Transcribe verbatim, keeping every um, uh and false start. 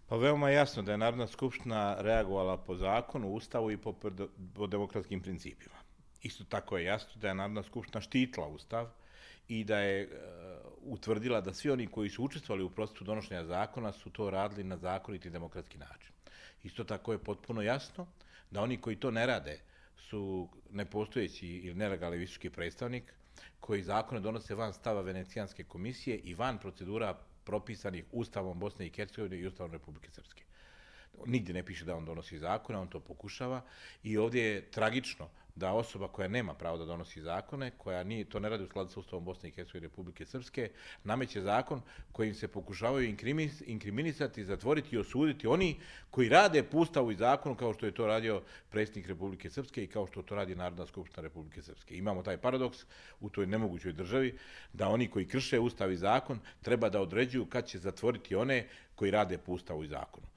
Pa veoma je jasno da je Narodna skupština reagovala po zakonu, ustavu i po, po demokratskim principima. Isto tako je jasno da je Narodna skupština štitila ustav i da je uh, utvrdila da svi oni koji su učestvovali u procesu donošenja zakona su to radili na zakonit i demokratski način. Isto tako je potpuno jasno da oni koji to ne rade su nepostojeći ili nelegalni visoki predstavnik koji zakone donose van stava Venecijanske komisije i van procedura propisanih Ustavom Bosne i Hercegovine i Ustavom Republike Srpske. Nigdje ne piše da on donosi zakone, on to pokušava i ovdje je tragično da osoba koja nema pravo da donosi zakone, koja nije, to ne radi u skladu sa Ustavom Bosne i Hercegovine i Republike Srpske, nameće zakon kojim se pokušavaju inkriminisati, zatvoriti i osuditi oni koji rade po Ustavu i zakonu kao što je to radio predsjednik Republike Srpske i kao što to radi Narodna skupština Republike Srpske. Imamo taj paradoks u toj nemogućoj državi da oni koji krše Ustav i zakon treba da određuju kad će zatvoriti one koji rade po Ustavu i zakonu.